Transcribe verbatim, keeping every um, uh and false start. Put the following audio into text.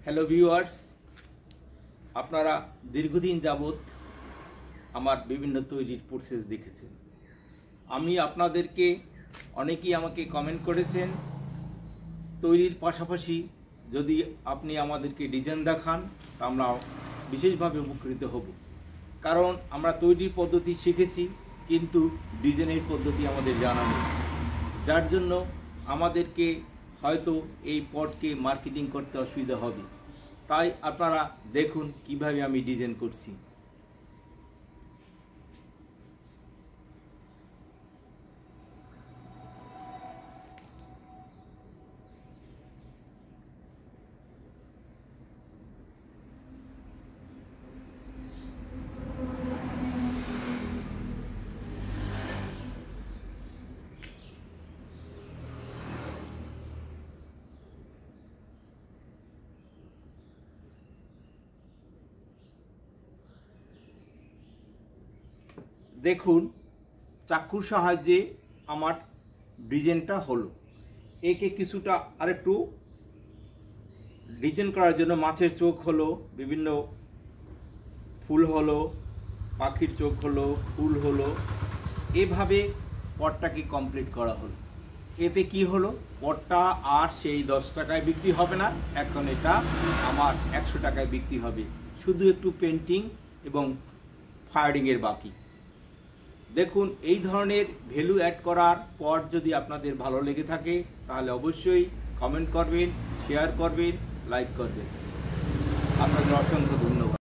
Hello viewers, আপনারা দীর্ঘদিন যাবত আমার বিভিন্ন তৈরির প্রসেস দেখেছেন। আমি আপনাদেরকে অনেকেই আমাকে কমেন্ট করেছেন তৈরির পাশাপাশি যদি আপনি আমাদেরকে ডিজাইন দেখান তা আমরা বিশেষভাবে উপকৃত হব। কারণ আমরা তৈরির পদ্ধতি শিখেছি কিন্তু ডিজাইনের পদ্ধতি আমাদের জানা নেই, যার জন্য আমাদেরকে হয়তো এই পটকে মার্কেটিং করতে অসুবিধা হবে। তাই আপনারা দেখুন কিভাবে আমি ডিজাইন করছি। দেখুন চাকুর সাহায্যে আমার ডিজাইনটা হলো। একে কিছুটা আরেকটু ডিজাইন করার জন্য মাছের চোখ হলো, বিভিন্ন ফুল হলো, পাখির চোখ হলো, ফুল হলো, এভাবে পটটাকে কমপ্লিট করা হলো। এতে কি হলো, পটটা আর সেই দশ টাকায় বিক্রি হবে না, এখন এটা আমার একশো টাকায় বিক্রি হবে, শুধু একটু পেন্টিং এবং ফায়ারিংয়ের বাকি। দেখুন এই ধরনের ভ্যালু অ্যাড করার পর যদি আপনাদের ভালো লেগে থাকে তাহলে অবশ্যই কমেন্ট করবেন, শেয়ার করবেন, লাইক করবেন। আপনাদের অসংখ্য ধন্যবাদ।